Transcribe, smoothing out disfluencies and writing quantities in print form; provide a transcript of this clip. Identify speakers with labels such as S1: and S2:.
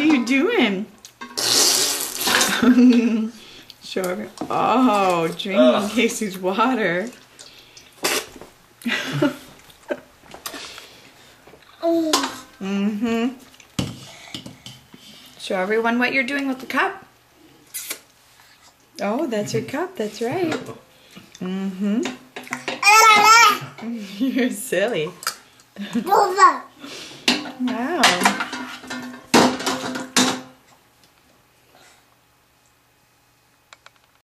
S1: are you doing? Sure. Oh, drinking Casey's water. Show everyone what you're doing with the cup. Oh, that's your cup. That's right. You're silly. Wow.